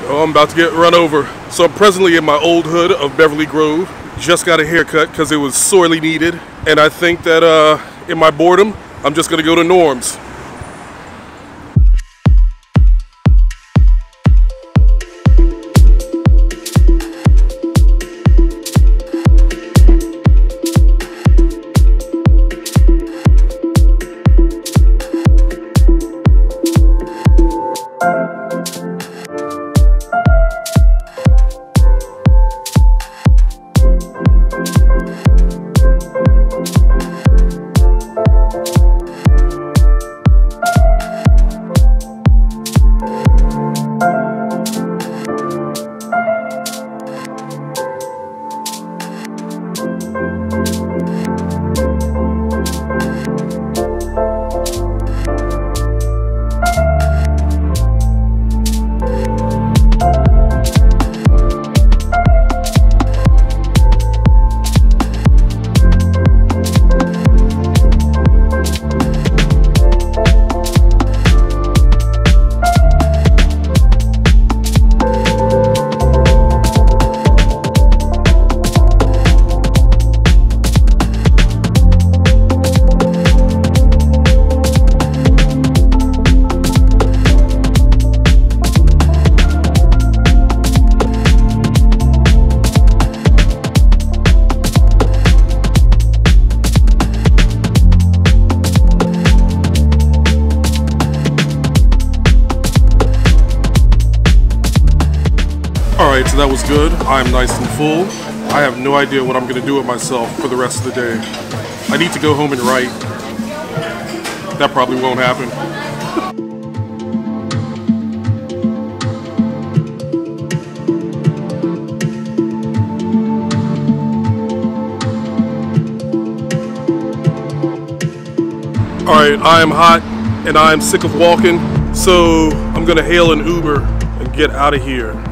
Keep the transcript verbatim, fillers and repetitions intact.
Oh, I'm about to get run over. So I'm presently in my old hood of Beverly Grove. Just got a haircut because it was sorely needed. And I think that uh, in my boredom, I'm just gonna go to Norm's. Alright, so that was good. I'm nice and full. I have no idea what I'm going to do with myself for the rest of the day. I need to go home and write. That probably won't happen. Alright, I am hot and I am sick of walking, so I'm going to hail an Uber and get out of here.